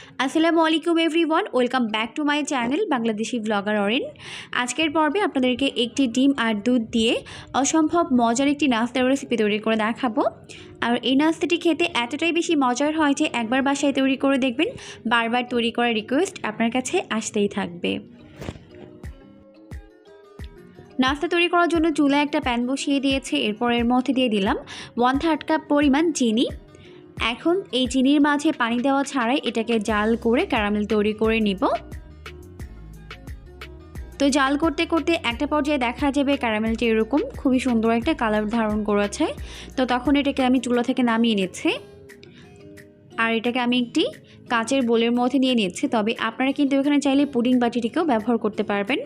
আসসালামু আলাইকুম everyone, welcome back to my channel Bangladeshi blogger Orin. আজকের পর্বে আপনাদেরকে একটি ডিম আর দুধ দিয়ে অসম্ভব মজার একটি নাস্তার রেসিপি তৈরি করে দেখাবো। আর এই নাস্তাটি খেতে এতটাই বেশি মজার হয় যে একবার বাসায় তৈরি করে দেখবেন, বারবার তৈরি করার রিকোয়েস্ট আপনার কাছে আসতেই থাকবে। নাস্তা তৈরি করার জন্য চুলায় একটা প্যান বসিয়ে দিয়েছে। এরপর এর মধ্যে দিয়ে দিলাম 1/3 কাপ পরিমাণ চিনি। এখন এই চিনির মাঝে পানি দেওয়া ছাড়াই এটাকে জাল করে ক্যারামেল তৈরি করে নিব। তো জাল করতে করতে একটা পর্যায়ে দেখা যাবে ক্যারামেলটি এরকম খুবই সুন্দর একটা কালার ধারণ করেছে। তো তখন এটাকে আমি চুলা থেকে নামিয়ে নিচ্ছি আর এটাকে আমি একটি কাচের বোলের মধ্যে নিয়ে নিচ্ছি। তবে আপনারা কিন্তু এখানে চাইলে পুডিং বাটিটিকেও ব্যবহার করতে পারবেন।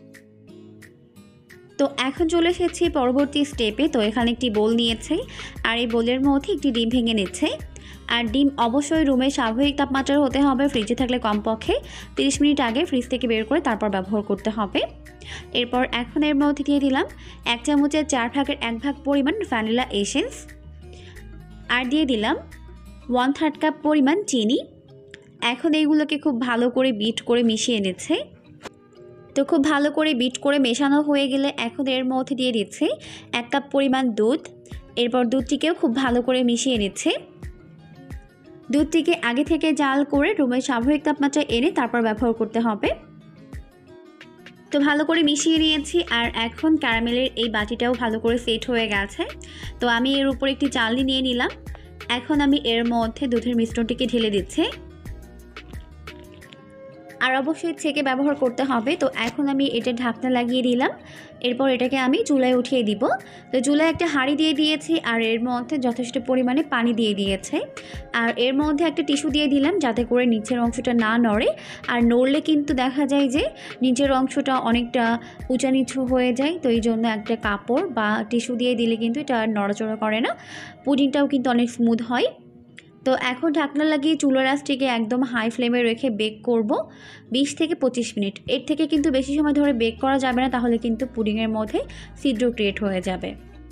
তো এখন চলে এসেছি পরবর্তী স্টেপে। তো এখানে একটি বোল নিয়েছে আর এই বোলের মধ্যে একটি ডিম ভেঙে নিচ্ছে। আর ডিম অবশ্যই রুমের স্বাভাবিক তাপমাত্রার হতে হবে, ফ্রিজে থাকলে কমপক্ষে 30 মিনিট আগে ফ্রিজ থেকে বের করে তারপর ব্যবহার করতে হবে। এরপর এখন এর মধ্যে দিয়ে দিলাম 1 চামচের 4 ভাগের 1 ভাগ পরিমাণ ভ্যানিলা এসেন্স আর দিয়ে দিলাম 1/3 কাপ পরিমাণ চিনি। এখন এইগুলোকে খুব ভালো করে বিট করে মিশিয়ে নিচ্ছে। তো খুব ভালো করে বিট করে মেশানো হয়ে গেলে এখন এর মধ্যে দিয়ে দিচ্ছে 1 কাপ পরিমাণ দুধ। এরপর দুধটিকেও খুব ভালো করে মিশিয়ে নিচ্ছে। দুধটিকে আগে থেকে জাল করে রুমের স্বাভাবিক তাপমাত্রায় এনে তারপর ব্যবহার করতে হবে। তো ভালো করে মিশিয়ে নিয়েছি আর এখন ক্যারামেলের এই বাটিটাও ভালো করে সেট হয়ে গেছে। তো আমি এর উপর একটি চালনি নিয়ে নিলাম। এখন আমি এর মধ্যে দুধের মিশ্রণটিকে ঢেলে দিচ্ছি আর অবশ্যই ছেঁকে ব্যবহার করতে হবে। তো এখন আমি এটা ঢাকনা লাগিয়ে দিলাম। এরপর এটাকে আমি চুলায় উঠিয়ে দিব। তো চুলায় একটা হাঁড়ি দিয়ে দিয়েছি আর এর মধ্যে যথেষ্ট পরিমাণে পানি দিয়ে দিয়েছে। আর এর মধ্যে একটা টিস্যু দিয়ে দিলাম যাতে করে নিচের অংশটা না নড়ে। আর নড়লে কিন্তু দেখা যায় যে নিচের অংশটা অনেকটা উঁচা নিচু হয়ে যায়। তো এই জন্য একটা কাপড় বা টিস্যু দিয়ে দিলে কিন্তু এটা নড়াচড়া করে না, পুডিংটাও কিন্তু অনেক স্মুথ হয়। তো এখন ঢাকনা লাগিয়ে চুলার আঁচটিকে একদম হাই ফ্লেমে রেখে বেক করব 20 থেকে 25 মিনিট। এর থেকে কিন্তু বেশি সময় ধরে বেক করা যাবে না, তাহলে কিন্তু পুডিংয়ের মধ্যে ছিদ্র ক্রিয়েট হয়ে যাবে।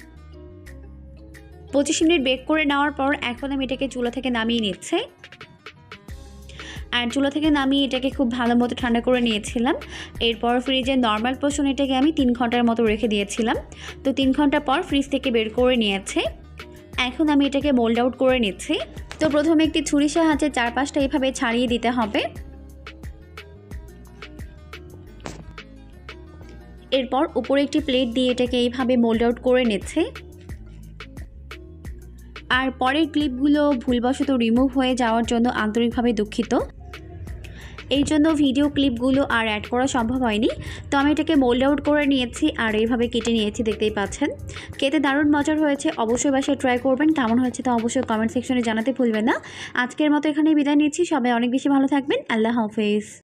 25 মিনিট বেক করে নেওয়ার পর এখন আমি এটাকে চুলা থেকে নামিয়ে নিচ্ছি। আর চুলা থেকে নামিয়ে এটাকে খুব ভালো মতো ঠান্ডা করে নিয়েছিলাম। এরপর ফ্রিজে নর্মাল পোর্শন এটাকে আমি 3 ঘন্টার মতো রেখে দিয়েছিলাম। তো 3 ঘন্টা পর ফ্রিজ থেকে বের করে নিয়েছে। এখন আমি এটাকে মোল্ড আউট করে নিচ্ছি। তো প্রথমে একটি ছুরির সাহায্যে চারপাশটা এভাবে ছাড়িয়ে দিতে হবে। এরপর উপরে একটি প্লেট দিয়ে এটাকে এইভাবে মোল্ড আউট করে নিচ্ছে। আর পরের ক্লিপগুলো ভুলবশত রিমুভ হয়ে যাওয়ার জন্য আন্তরিকভাবে দুঃখিত। এই জন্য ভিডিও ক্লিপগুলো আর অ্যাড করা সম্ভব হয়নি। তো আমি এটাকে মোল্ড আউট করে নিয়েছি আর এইভাবে কেটে নিয়েছি, দেখতেই পাচ্ছেন। খেতে দারুণ মজার হয়েছে, অবশ্যই বাসায় ট্রাই করবেন। কেমন হয়েছে তা অবশ্যই কমেন্ট সেকশনে জানাতে ভুলবেন না। আজকের মতো এখানেই বিদায় নিচ্ছি। সবাই অনেক বেশি ভালো থাকবেন। আল্লাহ হাফেজ।